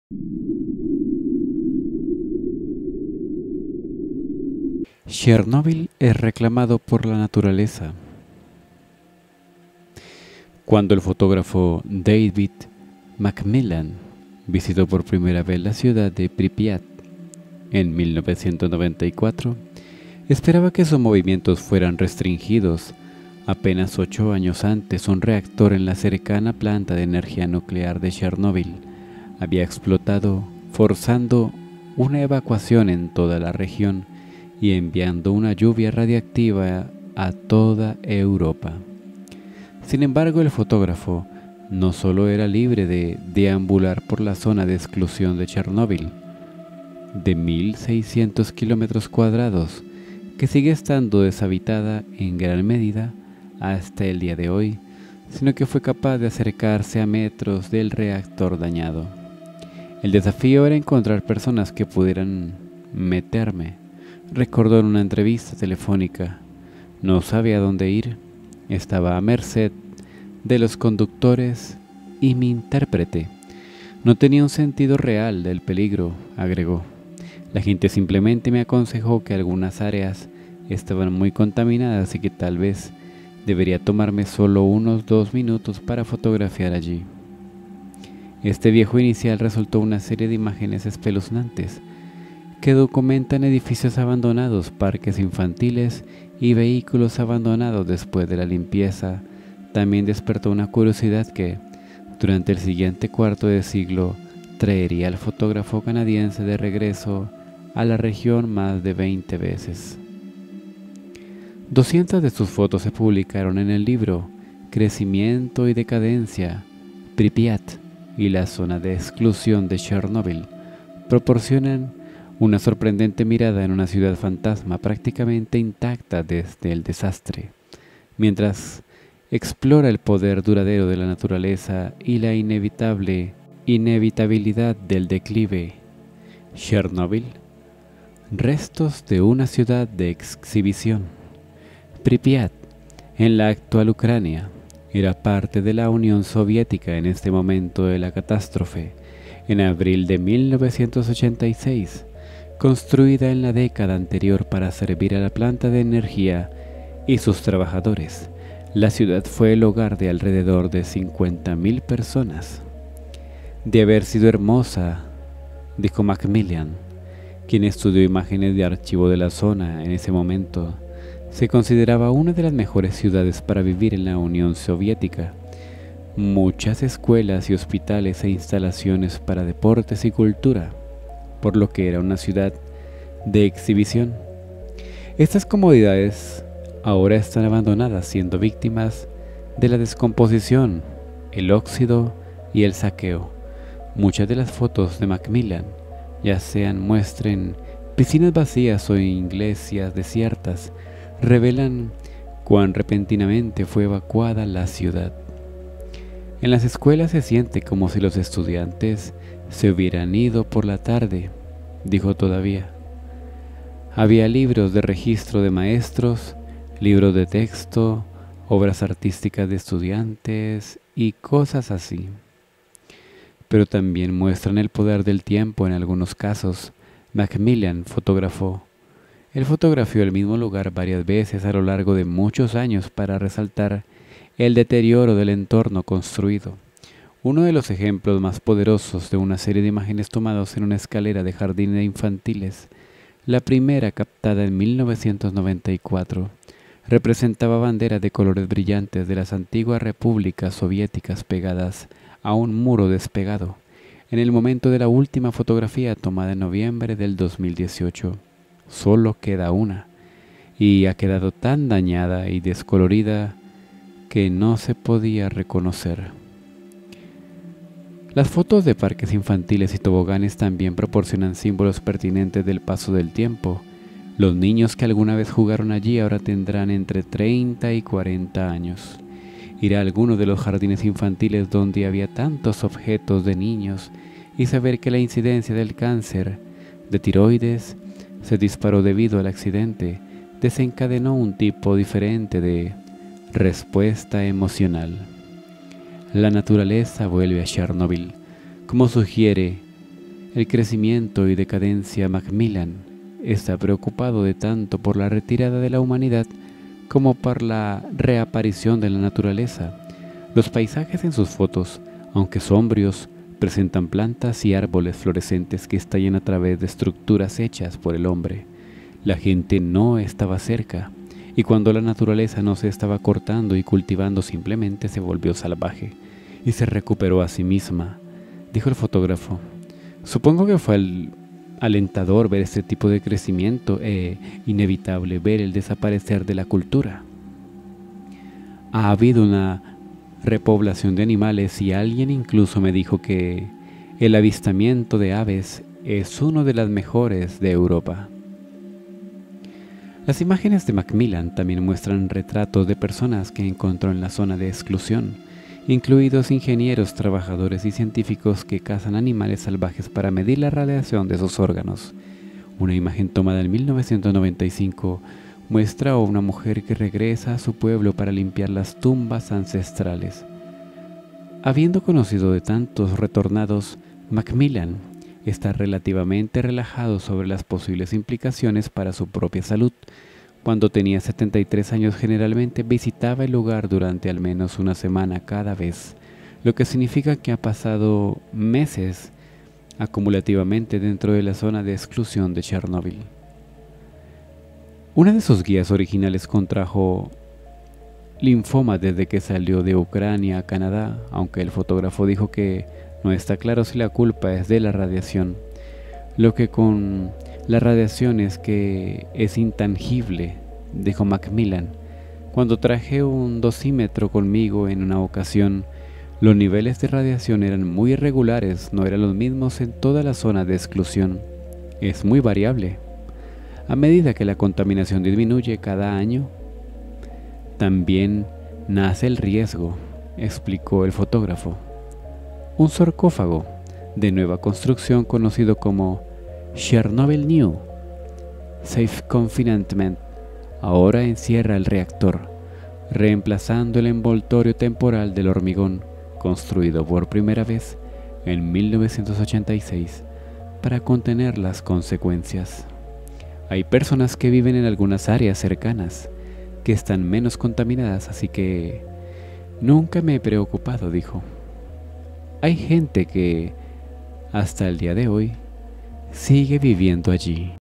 Chernóbil es reclamado por la naturaleza. Cuando el fotógrafo David Macmillan visitó por primera vez la ciudad de Pripyat en 1994, esperaba que sus movimientos fueran restringidos. Apenas 8 años antes, un reactor en la cercana planta de energía nuclear de Chernóbil había explotado, forzando una evacuación en toda la región y enviando una lluvia radiactiva a toda Europa. Sin embargo, el fotógrafo no solo era libre de deambular por la zona de exclusión de Chernóbil, de 1.600 kilómetros cuadrados, que sigue estando deshabitada en gran medida hasta el día de hoy, sino que fue capaz de acercarse a metros del reactor dañado. El desafío era encontrar personas que pudieran meterme, recordó en una entrevista telefónica. No sabía dónde ir, estaba a merced de los conductores y mi intérprete. No tenía un sentido real del peligro, agregó. La gente simplemente me aconsejó que algunas áreas estaban muy contaminadas y que tal vez debería tomarme solo unos 2 minutos para fotografiar allí. Este viejo inicial resultó una serie de imágenes espeluznantes que documentan edificios abandonados, parques infantiles y vehículos abandonados después de la limpieza. También despertó una curiosidad que, durante el siguiente cuarto de siglo, traería al fotógrafo canadiense de regreso a la región más de 20 veces. 200 de sus fotos se publicaron en el libro Crecimiento y Decadencia, Pripyat y la zona de exclusión de Chernóbil. Proporcionan una sorprendente mirada en una ciudad fantasma prácticamente intacta desde el desastre, mientras explora el poder duradero de la naturaleza y la inevitabilidad del declive. Chernóbil, restos de una ciudad de exhibición. Pripyat, en la actual Ucrania, era parte de la Unión Soviética en este momento de la catástrofe. En abril de 1986, construida en la década anterior para servir a la planta de energía y sus trabajadores, la ciudad fue el hogar de alrededor de 50.000 personas. De haber sido hermosa, dijo Macmillan, quien estudió imágenes de archivo de la zona en ese momento, se consideraba una de las mejores ciudades para vivir en la Unión Soviética. Muchas escuelas y hospitales e instalaciones para deportes y cultura, por lo que era una ciudad de exhibición. Estas comodidades ahora están abandonadas, siendo víctimas de la descomposición, el óxido y el saqueo. Muchas de las fotos de Macmillan, ya sean muestren piscinas vacías o iglesias desiertas, revelan cuán repentinamente fue evacuada la ciudad. En las escuelas se siente como si los estudiantes se hubieran ido por la tarde, dijo todavía. Había libros de registro de maestros, libros de texto, obras artísticas de estudiantes y cosas así. Pero también muestran el poder del tiempo en algunos casos. Macmillan Él fotografió el mismo lugar varias veces a lo largo de muchos años para resaltar el deterioro del entorno construido. Uno de los ejemplos más poderosos de una serie de imágenes tomadas en una escalera de jardines infantiles, la primera captada en 1994, representaba banderas de colores brillantes de las antiguas repúblicas soviéticas pegadas a un muro despegado. En el momento de la última fotografía tomada en noviembre del 2018, solo queda una, y ha quedado tan dañada y descolorida que no se podía reconocer. Las fotos de parques infantiles y toboganes también proporcionan símbolos pertinentes del paso del tiempo. Los niños que alguna vez jugaron allí ahora tendrán entre 30 y 40 años. Ir a alguno de los jardines infantiles donde había tantos objetos de niños y saber que la incidencia del cáncer de tiroides se disparó debido al accidente desencadenó un tipo diferente de respuesta emocional. La naturaleza vuelve a Chernóbil, como sugiere el crecimiento y decadencia. Macmillan está preocupado de tanto por la retirada de la humanidad como por la reaparición de la naturaleza. Los paisajes en sus fotos, aunque sombrios, presentan plantas y árboles florescentes que estallan a través de estructuras hechas por el hombre. La gente no estaba cerca, y cuando la naturaleza no se estaba cortando y cultivando, simplemente se volvió salvaje y se recuperó a sí misma, dijo el fotógrafo. Supongo que fue alentador ver este tipo de crecimiento e inevitable ver el desaparecer de la cultura. Ha habido una repoblación de animales y alguien incluso me dijo que el avistamiento de aves es uno de las mejores de Europa. Las imágenes de Macmillan también muestran retratos de personas que encontró en la zona de exclusión, incluidos ingenieros, trabajadores y científicos que cazan animales salvajes para medir la radiación de sus órganos. Una imagen tomada en 1995 muestra a una mujer que regresa a su pueblo para limpiar las tumbas ancestrales. Habiendo conocido de tantos retornados, Macmillan está relativamente relajado sobre las posibles implicaciones para su propia salud. Cuando tenía 73 años generalmente visitaba el lugar durante al menos una semana cada vez, lo que significa que ha pasado meses acumulativamente dentro de la zona de exclusión de Chernóbil. Una de sus guías originales contrajo linfoma desde que salió de Ucrania a Canadá, aunque el fotógrafo dijo que no está claro si la culpa es de la radiación. Lo que con la radiación es que es intangible, dijo Macmillan. Cuando traje un dosímetro conmigo en una ocasión, los niveles de radiación eran muy irregulares, no eran los mismos en toda la zona de exclusión. Es muy variable. A medida que la contaminación disminuye cada año, también nace el riesgo, explicó el fotógrafo. Un sarcófago de nueva construcción conocido como Chernobyl New Safe Confinement ahora encierra el reactor, reemplazando el envoltorio temporal del hormigón construido por primera vez en 1986 para contener las consecuencias. Hay personas que viven en algunas áreas cercanas que están menos contaminadas, así que nunca me he preocupado, dijo. Hay gente que, hasta el día de hoy, sigue viviendo allí.